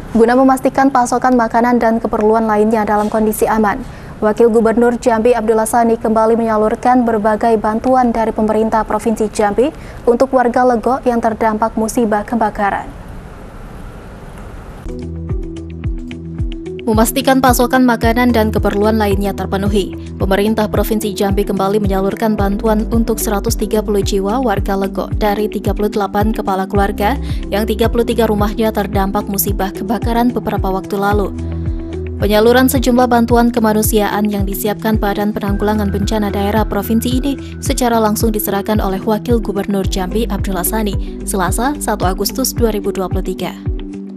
Guna memastikan pasokan makanan dan keperluan lainnya dalam kondisi aman, Wakil Gubernur Jambi Abdullah Sani kembali menyalurkan berbagai bantuan dari pemerintah Provinsi Jambi untuk warga Lego yang terdampak musibah kebakaran. Memastikan pasokan makanan dan keperluan lainnya terpenuhi, pemerintah Provinsi Jambi kembali menyalurkan bantuan untuk 130 jiwa warga Lego dari 38 kepala keluarga yang 33 rumahnya terdampak musibah kebakaran beberapa waktu lalu. Penyaluran sejumlah bantuan kemanusiaan yang disiapkan Badan Penanggulangan Bencana Daerah Provinsi ini secara langsung diserahkan oleh Wakil Gubernur Jambi Abdullah Sani, Selasa 1 Agustus 2023.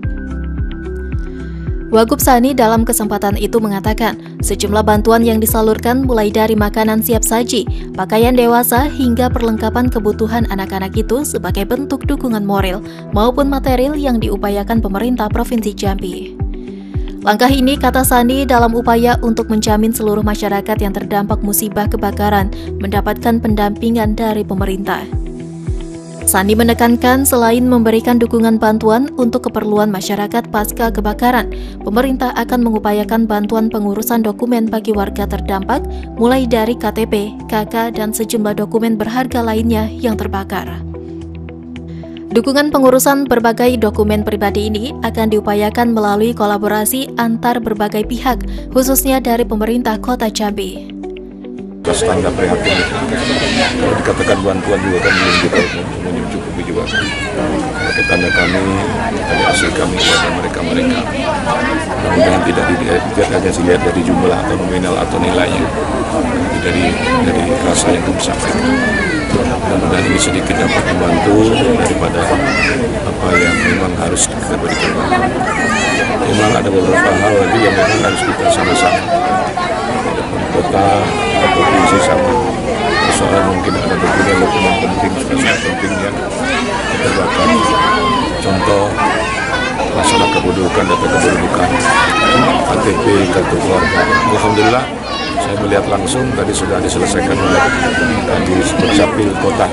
Wagub Sani dalam kesempatan itu mengatakan, sejumlah bantuan yang disalurkan mulai dari makanan siap saji, pakaian dewasa, hingga perlengkapan kebutuhan anak-anak itu sebagai bentuk dukungan moral maupun material yang diupayakan pemerintah Provinsi Jambi. Langkah ini, kata Sani, dalam upaya untuk menjamin seluruh masyarakat yang terdampak musibah kebakaran mendapatkan pendampingan dari pemerintah. Sani menekankan selain memberikan dukungan bantuan untuk keperluan masyarakat pasca kebakaran, pemerintah akan mengupayakan bantuan pengurusan dokumen bagi warga terdampak mulai dari KTP, KK, dan sejumlah dokumen berharga lainnya yang terbakar. Dukungan pengurusan berbagai dokumen pribadi ini akan diupayakan melalui kolaborasi antar berbagai pihak, khususnya dari pemerintah Kota Jambi. Tanda prihatin itu. Kalau dikatakan bantuan juga kan belum juga mencukupi juga. Pakai tanda kami, tanda asli kami kepada mereka-mereka. Mudah-mudahan tidak hanya dilihat dari jumlah atau nominal atau nilainya, dari rasa yang kami sampaikan. Mudah-mudahan ini sedikit dapat membantu daripada apa yang memang harus kita berikan. Memang ada beberapa hal lagi yang memang harus kita sama-sama. Kota atau provinsi sama persoalan mungkin ada dokumen penting sangat penting yang terbakar. Contoh masalah kependudukan, data kependudukan, KTP, kartu keluarga. Alhamdulillah saya melihat langsung tadi sudah diselesaikan oleh di Dukcapil Kota.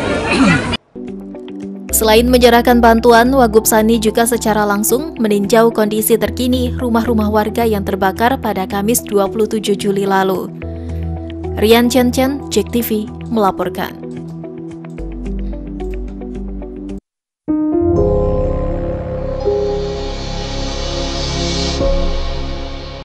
Selain menyerahkan bantuan, Wagub Sani juga secara langsung meninjau kondisi terkini rumah-rumah warga yang terbakar pada Kamis 27 Juli lalu. Rian Chen Chen, JEK TV, melaporkan.